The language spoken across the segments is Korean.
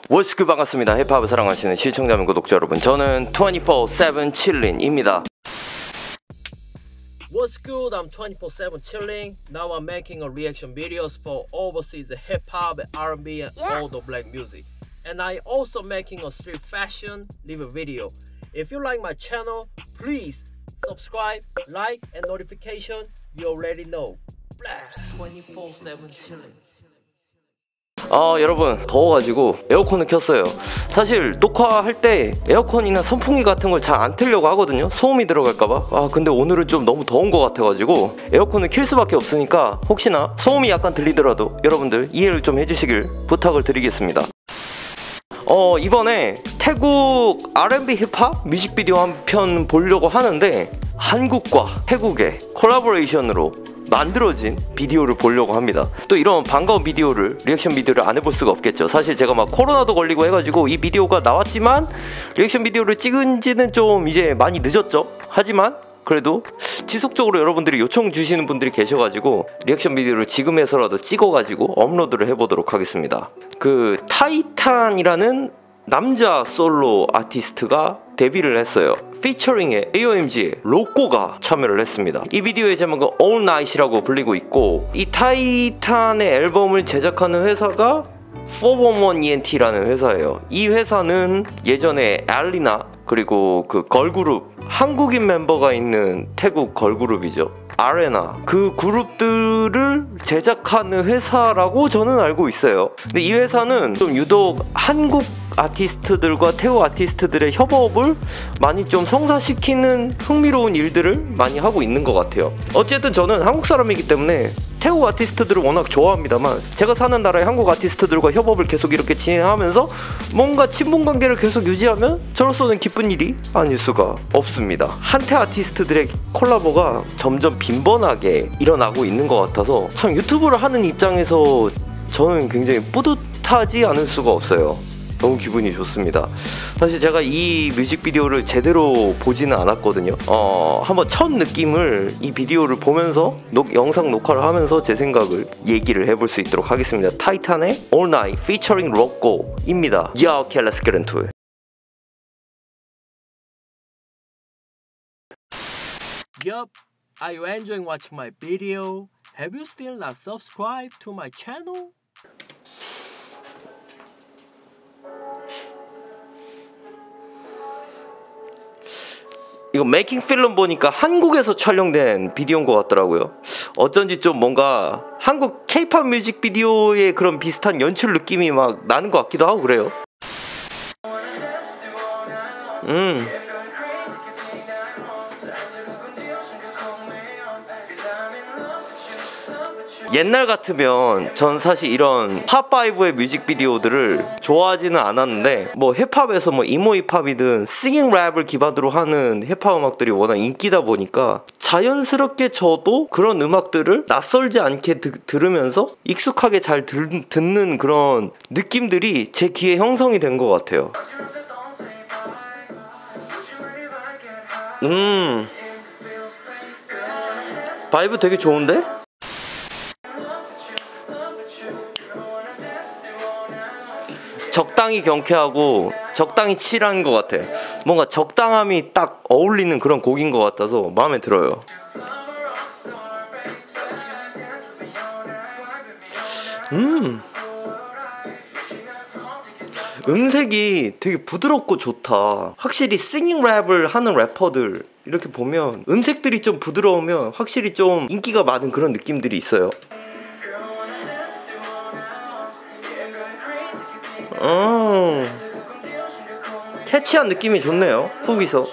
월스크 반갑습니다. 힙합을 사랑하시는 시청자 및 구독자 여러분, 저는 24/7 칠린입니다. What's good? I'm 24/7 chilling. Now I'm making a reaction videos for overseas hip hop, R&B, and all the black music. And I also making a street fashion review video. If you like my channel, please subscribe, like, and notification. You already know. Blast 24/7 chilling. 여러분, 더워가지고 에어컨을 켰어요. 사실 녹화할 때 에어컨이나 선풍기 같은 걸 잘 안 틀려고 하거든요. 소음이 들어갈까봐. 근데 오늘은 좀 너무 더운 것 같아가지고 에어컨을 킬 수밖에 없으니까 혹시나 소음이 약간 들리더라도 여러분들 이해를 좀 해주시길 부탁을 드리겠습니다. 이번에 태국 R&B 힙합 뮤직비디오 한 편 보려고 하는데, 한국과 태국의 콜라보레이션으로 만들어진 비디오를 보려고 합니다. 또 이런 반가운 비디오를, 리액션 비디오를 안 해볼 수가 없겠죠. 사실 제가 막 코로나도 걸리고 해가지고 이 비디오가 나왔지만 리액션 비디오를 찍은 지는 좀 이제 많이 늦었죠. 하지만 그래도 지속적으로 여러분들이 요청 주시는 분들이 계셔가지고 리액션 비디오를 지금에서라도 찍어가지고 업로드를 해보도록 하겠습니다. 그 타이탄이라는 남자 솔로 아티스트가 데뷔를 했어요. 피처링에 AOMG의 로꼬가 참여를 했습니다. 이 비디오의 제목은 All Night이라고 불리고 있고, 이 타이탄의 앨범을 제작하는 회사가 411ENT라는 회사예요. 이 회사는 예전에 알리나, 그리고 그 걸그룹, 한국인 멤버가 있는 태국 걸그룹이죠, 아레나, 그 그룹들을 제작하는 회사라고 저는 알고 있어요. 근데 이 회사는 좀 유독 한국 아티스트들과 태국 아티스트들의 협업을 많이 좀 성사시키는 흥미로운 일들을 많이 하고 있는 것 같아요. 어쨌든 저는 한국 사람이기 때문에 태국 아티스트들을 워낙 좋아합니다만, 제가 사는 나라의 한국 아티스트들과 협업을 계속 이렇게 진행하면서 뭔가 친분관계를 계속 유지하면 저로서는 기쁜 일이 아닐 수가 없습니다. 한태 아티스트들의 콜라보가 점점 빈번하게 일어나고 있는 것 같아서 참 유튜브를 하는 입장에서 저는 굉장히 뿌듯하지 않을 수가 없어요. 너무 기분이 좋습니다. 사실 제가 이 뮤직비디오를 제대로 보지는 않았거든요. 한번 첫 느낌을 이 비디오를 보면서 영상 녹화를 하면서 제 생각을 얘기를 해볼 수 있도록 하겠습니다. 타이탄의 All Night featuring 로꼬입니다. Yeah, okay, let's get into it. Yup, are you enjoying watching my video? Have you still not subscribed to my channel? 이거 메이킹 필름 보니까 한국에서 촬영된 비디오인 것 같더라고요. 어쩐지 좀 뭔가 한국 K-팝 뮤직비디오의 그런 비슷한 연출 느낌이 막 나는 것 같기도 하고 그래요. 옛날 같으면 전 사실 이런 팝5의 뮤직비디오들을 좋아하지는 않았는데, 뭐 힙합에서 뭐 이모 힙합이든 싱잉 랩을 기반으로 하는 힙합 음악들이 워낙 인기다 보니까 자연스럽게 저도 그런 음악들을 낯설지 않게 들으면서 익숙하게 잘 듣는 그런 느낌들이 제 귀에 형성이 된 것 같아요. 바이브 되게 좋은데? 적당히 경쾌하고 적당히 칠한 것 같아. 뭔가 적당함이 딱 어울리는 그런 곡인 것 같아서 마음에 들어요. 음색이 되게 부드럽고 좋다. 확실히 싱잉 랩을 하는 래퍼들 이렇게 보면 음색들이 좀 부드러우면 확실히 좀 인기가 많은 그런 느낌들이 있어요. 캐치한 느낌이 좋네요. 훅에서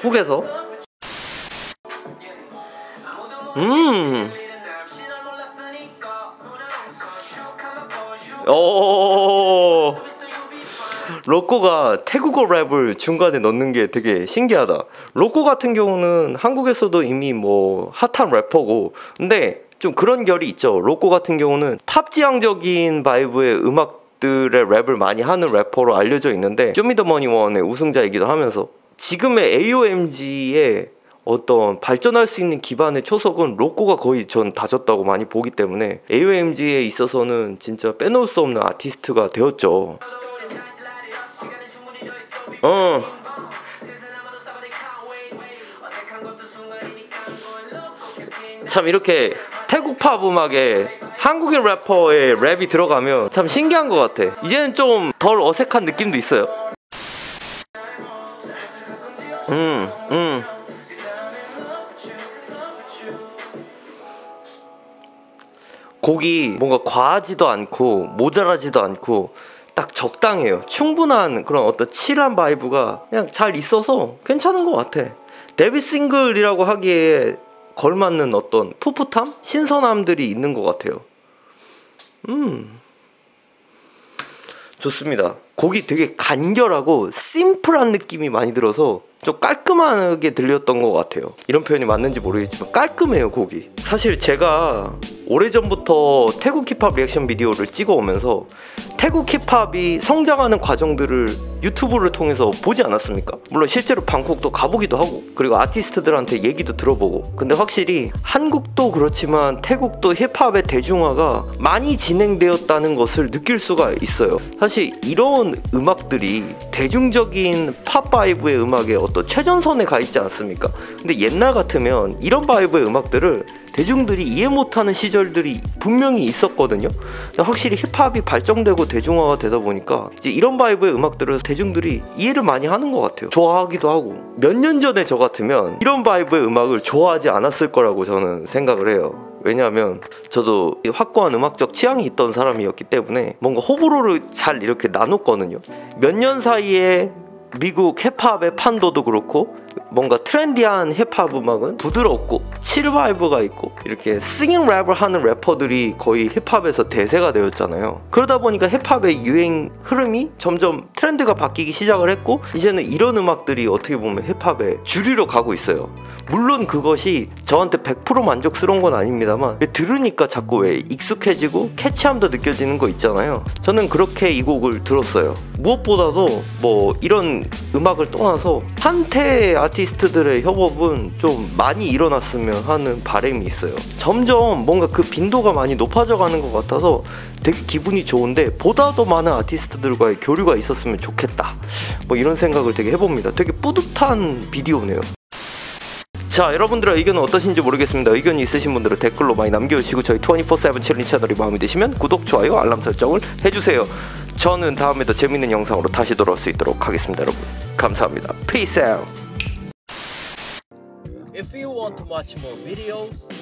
로꼬가 태국어 랩을 중간에 넣는 게 되게 신기하다. 로꼬 같은 경우는 한국에서도 이미 뭐 핫한 래퍼고, 근데 좀 그런 결이 있죠. 로꼬 같은 경우는 팝지향적인 바이브의 음악들의 랩을 많이 하는 래퍼로 알려져 있는데, 쇼미더머니원의 우승자이기도 하면서 지금의 AOMG의 어떤 발전할 수 있는 기반의 초석은 로꼬가 거의 전 다졌다고 많이 보기 때문에 AOMG에 있어서는 진짜 빼놓을 수 없는 아티스트가 되었죠. 참 이렇게 태국 팝 음악에 한국인 래퍼의 랩이 들어가면 참 신기한 것 같아. 이제는 좀 덜 어색한 느낌도 있어요. 곡이 뭔가 과하지도 않고 모자라지도 않고 딱 적당해요. 충분한 그런 어떤 칠한 바이브가 그냥 잘 있어서 괜찮은 것 같아. 데뷔 싱글이라고 하기에 걸맞는 어떤 풋풋함? 신선함들이 있는 것 같아요. 좋습니다. 곡이 되게 간결하고 심플한 느낌이 많이 들어서 좀 깔끔하게 들렸던 것 같아요. 이런 표현이 맞는지 모르겠지만 깔끔해요, 곡이. 사실 제가 오래전부터 태국 힙합 리액션 비디오를 찍어오면서 태국 힙합이 성장하는 과정들을 유튜브를 통해서 보지 않았습니까? 물론 실제로 방콕도 가보기도 하고 그리고 아티스트들한테 얘기도 들어보고, 근데 확실히 한국도 그렇지만 태국도 힙합의 대중화가 많이 진행되었다는 것을 느낄 수가 있어요. 사실 이런 음악들이 대중적인 팝 바이브의 음악에 어떤 최전선에 가 있지 않습니까? 근데 옛날 같으면 이런 바이브의 음악들을 대중들이 이해 못하는 시절들이 분명히 있었거든요. 확실히 힙합이 발전되고 대중화가 되다 보니까 이제 이런 바이브의 음악들을 대중들이 이해를 많이 하는 것 같아요. 좋아하기도 하고. 몇 년 전에 저 같으면 이런 바이브의 음악을 좋아하지 않았을 거라고 저는 생각을 해요. 왜냐하면 저도 확고한 음악적 취향이 있던 사람이었기 때문에 뭔가 호불호를 잘 이렇게 나눴거든요. 몇 년 사이에 미국 힙합의 판도도 그렇고 뭔가 트렌디한 힙합 음악은 부드럽고 칠 바이브가 있고 이렇게 싱잉 랩을 하는 래퍼들이 거의 힙합에서 대세가 되었잖아요. 그러다 보니까 힙합의 유행 흐름이 점점 트렌드가 바뀌기 시작을 했고 이제는 이런 음악들이 어떻게 보면 힙합의 주류로 가고 있어요. 물론 그것이 저한테 100% 만족스러운 건 아닙니다만 들으니까 자꾸 왜 익숙해지고 캐치함도 느껴지는 거 있잖아요. 저는 그렇게 이 곡을 들었어요. 무엇보다도 뭐 이런 음악을 떠나서 한태 아티스트들의 협업은 좀 많이 일어났으면 하는 바람이 있어요. 점점 뭔가 그 빈도가 많이 높아져 가는 것 같아서 되게 기분이 좋은데 보다 더 많은 아티스트들과의 교류가 있었으면 좋겠다, 뭐 이런 생각을 되게 해봅니다. 되게 뿌듯한 비디오네요. 자, 여러분들의 의견은 어떠신지 모르겠습니다. 의견이 있으신 분들은 댓글로 많이 남겨주시고 저희 24/7 챌린지 채널이 마음에 드시면 구독, 좋아요, 알람 설정을 해주세요. 저는 다음에 더 재밌는 영상으로 다시 돌아올 수 있도록 하겠습니다. 여러분 감사합니다. Peace out. If you want to watch more videos,